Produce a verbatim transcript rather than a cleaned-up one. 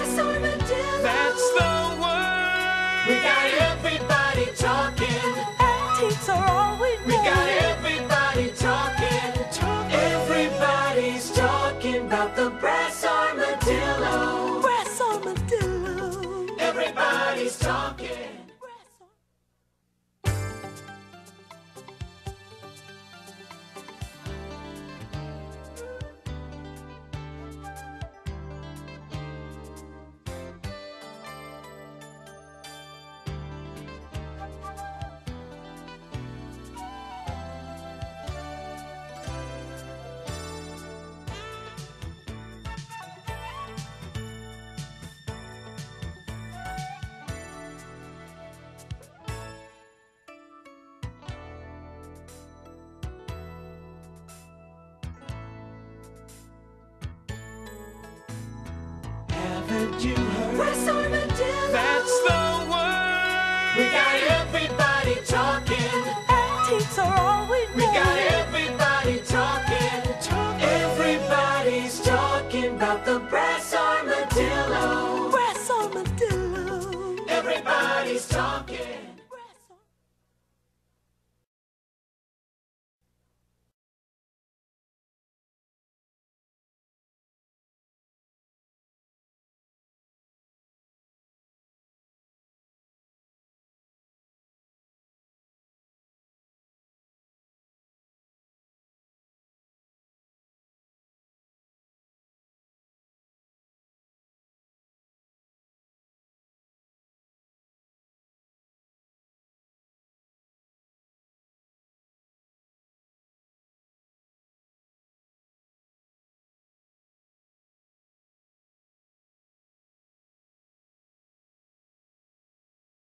Brass armadillo. That's the word. We got everybody talking. Antiques are all we know. We got everybody talking. talking. Everybody's talking about the brass armadillo. Brass armadillo. Everybody's talking. Haven't you heard? Brass armadillo. That's the word. We got everybody talking.